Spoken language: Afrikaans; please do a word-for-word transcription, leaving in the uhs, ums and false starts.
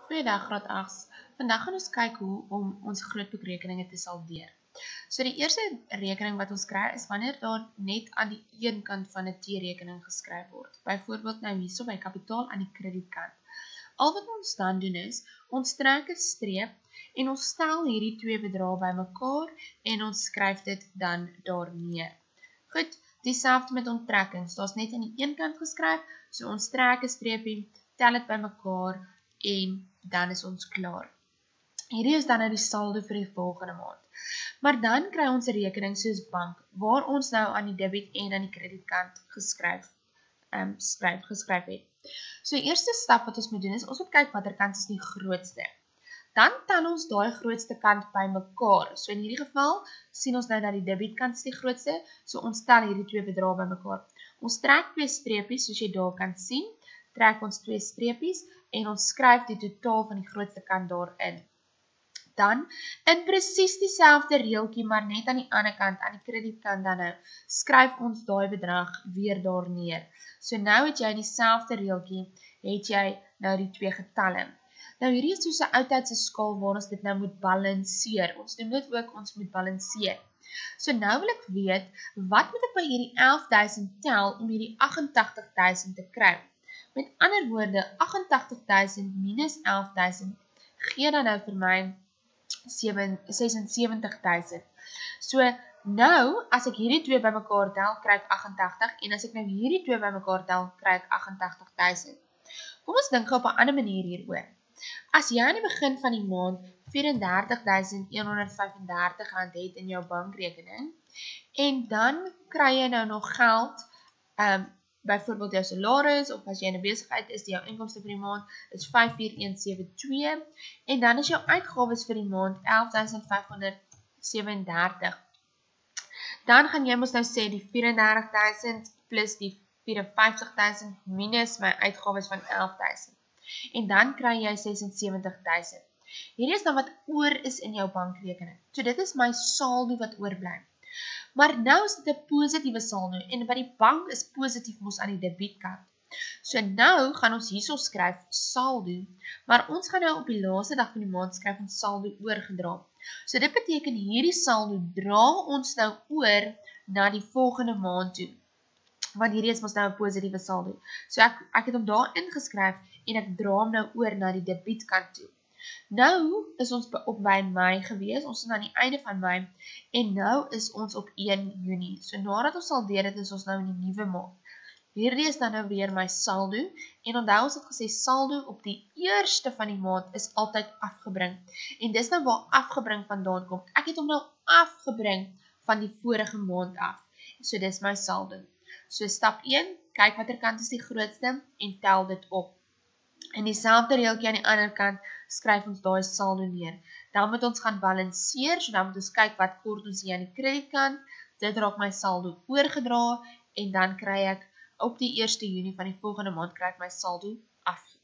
Goeiedag graad agt. Vandag gaan ons kyk hoe om ons grootboekrekeninge te saldeer. So die eerste rekening wat ons kry is wanneer daar net aan die een kant van 'n T-rekening geskryf word. Byvoorbeeld nou hierso by kapitaal aan die kredietkant. Al wat ons dan doen is, ons trek 'n streep en ons stel hierdie twee bedrae bymekaar en ons skryf dit dan daar neer. Goed, dieselfde met onttrekkings. Daar's net aan die een kant geskryf, so ons trek 'n streepie, tel dit bymekaar en dan is ons klaar. Hierdie is dan nou die saldo vir die volgende maand. Maar dan kry ons 'n rekening soos bank, waar ons nou aan die debit en aan die kredietkant geskryf, um, skryf, geskryf het. So die eerste stap wat ons moet doen is, ons moet kyk watter kant is die grootste. Dan tel ons daai grootste kant bymekaar. So in hierdie geval sien ons nou dat die debitkant is die grootste, so ons tel hierdie twee bedrae bymekaar. Ons trek twee streepies, soos jy daar kan sien, trek ons twee streepies en ons skryf die totaal van die grootste kant daarin. Dan, in presies dieselfde reeltjie, maar net aan die ander kant, aan die kredietkant dan nou, skryf ons daai bedrag weer daar neer. So nou het jy dieselfde reeltjie, het jy nou die twee getalle. Nou hierdie is soos 'n oudtydse skaal waar ons dit nou moet balanseer. Ons doen dit ook, ons moet balanseer. So nou wil ek weet, wat moet ek by hierdie elf duisend tel om hierdie agt en tagtig duisend te kry? Met ander woorde, agt en tagtig duisend minus elf duisend gee dan nou vir my ses en sewentig duisend. So nou, as ek hierdie twee bymekaar tel, kry ek agt en tagtig en as ek nou hierdie twee bymekaar tel, kry ek agt en tagtig duisend. Kom ons dink op 'n ander manier hieroor. As jy aan die begin van die maand vyf en dertig duisend een honderd vyf en dertig rand het in jou bankrekening en dan kry jy nou nog geld, um, byvoorbeeld jou salaris, of as jy in 'n besigheid is, die jou inkomste vir die maand is vyf vier een sewe twee, en dan is jou uitgawes vir die maand elf duisend vyf honderd sewe en dertig. Dan gaan jy mos nou sê die vyf en dertig duisend plus die vyf en vyftig duisend minus my uitgawes van elf duisend. En dan kry jy ses en sewentig duisend. Hierdie is dan wat oor is in jou bankrekening. So dit is my saldo wat oorbly. Maar nou is dit 'n positiewe saldo en by die bank is positief mos aan die debietkant. So nou gaan ons hierso skryf saldo, maar ons gaan nou op die laaste dag van die maand skryf ons saldo oorgedra. So dit beteken hierdie saldo dra ons nou oor na die volgende maand toe. Want hierdie is mos nou 'n positiewe saldo. So ek, ek het hom daar ingeskryf en ek dra hom nou oor na die debietkant toe. Nou is ons op by Mei gewees, ons is aan die einde van Mei, en nou is ons op een Junie. So nadat ons saldeer het, is ons nou in die nuwe maand. Hierdie is dan nou weer my saldo, en onthou ons het gesê saldo op die eerste van die maand is altyd afgebring. En dis nou waar afgebring vandaan kom. Ek het hom nou afgebring van die vorige maand af. So dis my saldo. So stap een, kyk watter kant is die grootste en tel dit op. In dieselfde reeltjie aan die ander kant skryf ons daai saldo neer. Dan moet ons gaan balanseer, so dan moet ons kyk wat kort ons hier aan die kredietkant. Dit raak my saldo oorgedra en dan kry ek op die eerste Junie van die volgende maand kry ek my saldo afgetrek.